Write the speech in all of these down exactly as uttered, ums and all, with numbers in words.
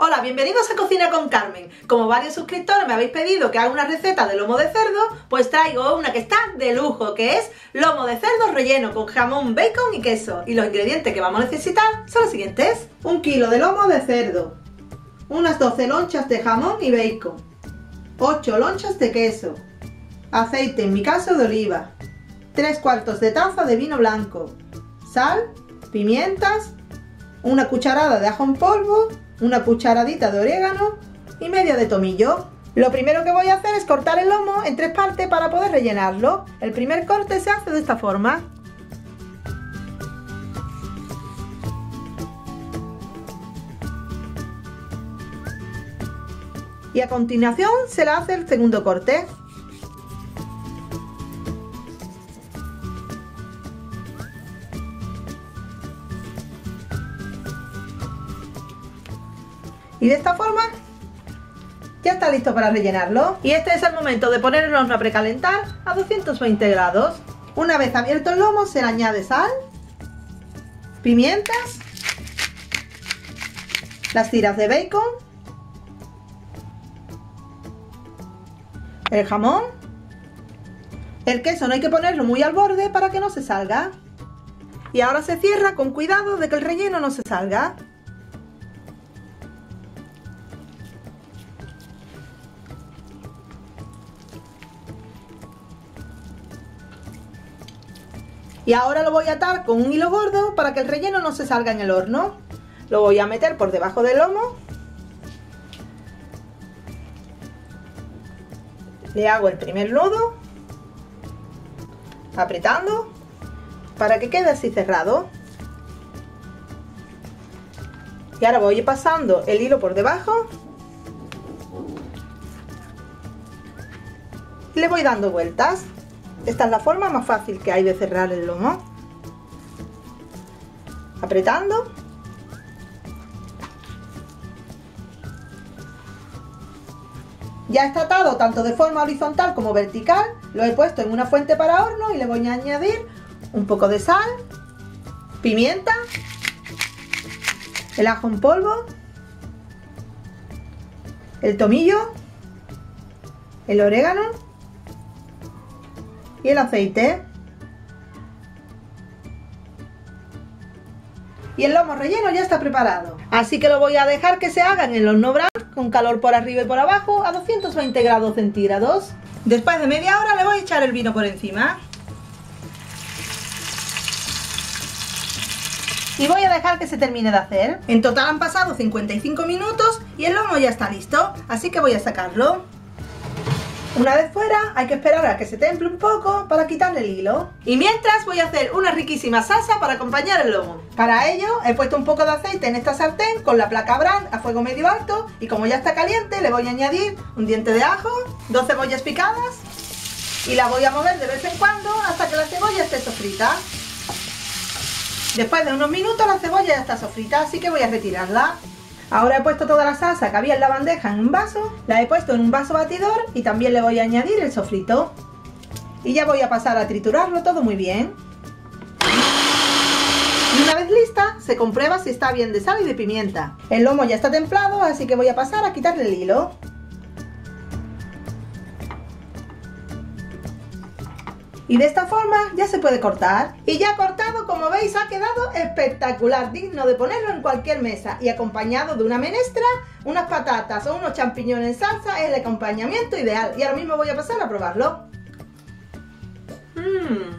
Hola, bienvenidos a Cocina con Carmen. Como varios suscriptores me habéis pedido que haga una receta de lomo de cerdo, pues traigo una que está de lujo, que es lomo de cerdo relleno con jamón, bacon y queso. Y los ingredientes que vamos a necesitar son los siguientes: un kilo de lomo de cerdo, unas doce lonchas de jamón y bacon, ocho lonchas de queso, aceite, en mi caso de oliva, tres cuartos de taza de vino blanco, sal, pimientas, una cucharada de ajo en polvo, una cucharadita de orégano y media de tomillo. Lo primero que voy a hacer es cortar el lomo en tres partes para poder rellenarlo. El primer corte se hace de esta forma. Y a continuación se le hace el segundo corte. Y de esta forma ya está listo para rellenarlo. Y este es el momento de poner el horno a precalentar a doscientos veinte grados. Una vez abierto el lomo se le añade sal, pimientas, las tiras de bacon, el jamón, el queso no hay que ponerlo muy al borde para que no se salga. Y ahora se cierra con cuidado de que el relleno no se salga. Y ahora lo voy a atar con un hilo gordo para que el relleno no se salga en el horno. Lo voy a meter por debajo del lomo. Le hago el primer nudo, apretando, para que quede así cerrado. Y ahora voy pasando el hilo por debajo. Y le voy dando vueltas. Esta es la forma más fácil que hay de cerrar el lomo. Apretando. Ya está atado tanto de forma horizontal como vertical. Lo he puesto en una fuente para horno y le voy a añadir un poco de sal, pimienta, el ajo en polvo, el tomillo, el orégano y el aceite. Y el lomo relleno ya está preparado, así que lo voy a dejar que se haga en el horno Bran con calor por arriba y por abajo a doscientos veinte grados centígrados. Después de media hora le voy a echar el vino por encima y voy a dejar que se termine de hacer. En total han pasado cincuenta y cinco minutos y el lomo ya está listo, así que voy a sacarlo. Una vez fuera hay que esperar a que se temple un poco para quitarle el hilo. Y mientras voy a hacer una riquísima salsa para acompañar el lomo. Para ello he puesto un poco de aceite en esta sartén con la placa Bran a fuego medio alto. Y como ya está caliente le voy a añadir un diente de ajo, dos cebollas picadas. Y la voy a mover de vez en cuando hasta que la cebolla esté sofrita. Después de unos minutos la cebolla ya está sofrita, así que voy a retirarla. Ahora he puesto toda la salsa que había en la bandeja en un vaso, la he puesto en un vaso batidor y también le voy a añadir el sofrito. Y ya voy a pasar a triturarlo todo muy bien. Y una vez lista, se comprueba si está bien de sal y de pimienta. El lomo ya está templado, así que voy a pasar a quitarle el hilo. Y de esta forma ya se puede cortar. Y ya cortado, como veis, ha quedado espectacular, digno de ponerlo en cualquier mesa. Y acompañado de una menestra, unas patatas o unos champiñones en salsa es el acompañamiento ideal. Y ahora mismo voy a pasar a probarlo. Mmm.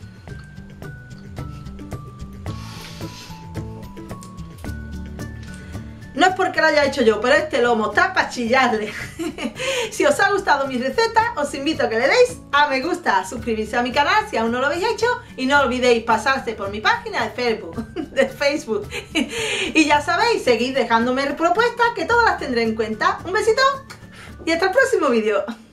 No es porque lo haya hecho yo, pero este lomo está para chillarle. Si os ha gustado mi receta, os invito a que le deis a me gusta, suscribirse a mi canal si aún no lo habéis hecho y no olvidéis pasarse por mi página de Facebook. De Facebook. Y ya sabéis, seguid dejándome propuestas que todas las tendré en cuenta. Un besito y hasta el próximo vídeo.